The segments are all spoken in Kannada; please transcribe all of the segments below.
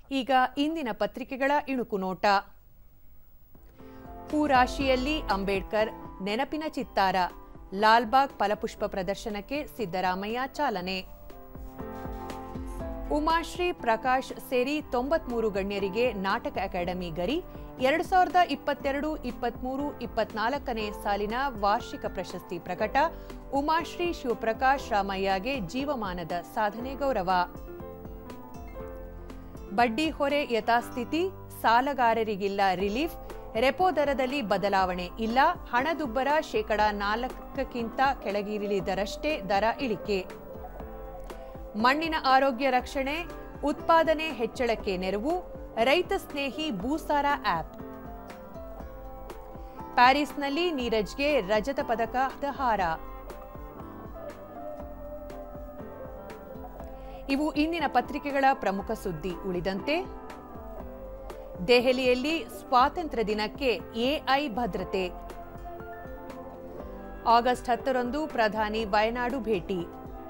ಈಗ ಇಂದಿನ ಪತ್ರಿಕೆಗಳ ಇಣುಕು ನೋಟ. ಹೂರಾಶಿಯಲ್ಲಿ ಅಂಬೇಡ್ಕರ್ ನೆನಪಿನ ಚಿತ್ತಾರ, ಲಾಲ್ಬಾಗ್ ಫಲಪುಷ್ಪ ಪ್ರದರ್ಶನಕ್ಕೆ ಸಿದ್ದರಾಮಯ್ಯ ಚಾಲನೆ. ಉಮಾಶ್ರೀ ಪ್ರಕಾಶ್ ಸೇರಿ 93 ಗಣ್ಯರಿಗೆ ನಾಟಕ ಅಕಾಡೆಮಿ ಗರಿ. 2022-23-24ನೇ ಸಾಲಿನ ವಾರ್ಷಿಕ ಪ್ರಶಸ್ತಿ ಪ್ರಕಟ. ಉಮಾಶ್ರೀ ಶಿವಪ್ರಕಾಶ್ ರಾಮಯ್ಯಗೆ ಜೀವಮಾನದ ಸಾಧನೆ ಗೌರವ. ಬಡ್ಡಿ ಹೊರೆ ಯಥಾಸ್ಥಿತಿ, ಸಾಲಗಾರರಿಗಿಲ್ಲ ರಿಲೀಫ್, ರೆಪೋ ದರದಲ್ಲಿ ಬದಲಾವಣೆ ಇಲ್ಲ, ಹಣದುಬ್ಬರ ಶೇಕಡಾ 4ಕ್ಕಿಂತ ಕೆಳಗಿಳಿದರಷ್ಟೇ ದರ ಇಳಿಕೆ. ಮಣ್ಣಿನ ಆರೋಗ್ಯ ರಕ್ಷಣೆ, ಉತ್ಪಾದನೆ ಹೆಚ್ಚಳಕ್ಕೆ ನೆರವು, ರೈತ ಸ್ನೇಹಿ ಭೂಸಾರ ಆಪ್. ಪ್ಯಾರಿಸ್ನಲ್ಲಿ ನೀರಜ್ಗೆ ರಜತ ಪದಕದ ಹಾರ. ಇವು ಇಂದಿನ ಪತ್ರಿಕೆಗಳ ಪ್ರಮುಖ ಸುದ್ದಿ. ಉಳಿದಂತೆ ದೆಹಲಿಯಲ್ಲಿ ಸ್ವಾತಂತ್ರ್ಯ ದಿನಕ್ಕೆ ಎಐ ಭದ್ರತೆ. ಆಗಸ್ಟ್ 10ರಂದು ಪ್ರಧಾನಿ ವಯನಾಡು ಭೇಟಿ.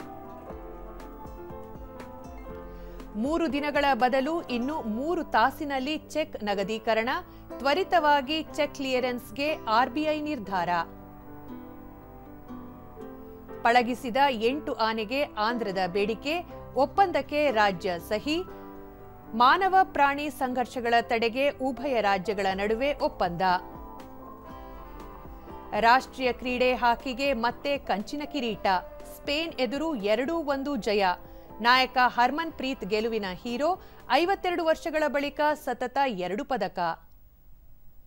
3 ದಿನಗಳ ಬದಲು ಇನ್ನು 3 ತಾಸಿನಲ್ಲಿ ಚೆಕ್ ನಗದೀಕರಣ, ತ್ವರಿತವಾಗಿ ಚೆಕ್ ಕ್ಲಿಯರೆನ್ಸ್ಗೆ ಆರ್ಬಿಐ ನಿರ್ಧಾರ. ಪಳಗಿಸಿದ 8 ಆನೆಗೆ ಆಂಧ್ರದ ಬೇಡಿಕೆ, ಒಪ್ಪಂದಕ್ಕೆ ರಾಜ್ಯ ಸಹಿ. ಮಾನವ ಪ್ರಾಣಿ ಸಂಘರ್ಷಗಳ ತಡೆಗೆ ಉಭಯ ರಾಜ್ಯಗಳ ನಡುವೆ ಒಪ್ಪಂದ. ರಾಷ್ಟ್ರೀಯ ಕ್ರೀಡೆ ಹಾಕಿಗೆ ಮತ್ತೆ ಕಂಚಿನ ಕಿರೀಟ, ಸ್ಪೇನ್ ಎದುರು 2-1 ಜಯ. ನಾಯಕ ಹರ್ಮನ್ ಪ್ರೀತ್ ಗೆಲುವಿನ ಹೀರೋ, 52 ವರ್ಷಗಳ ಬಳಿಕ ಸತತ 2 ಪದಕ.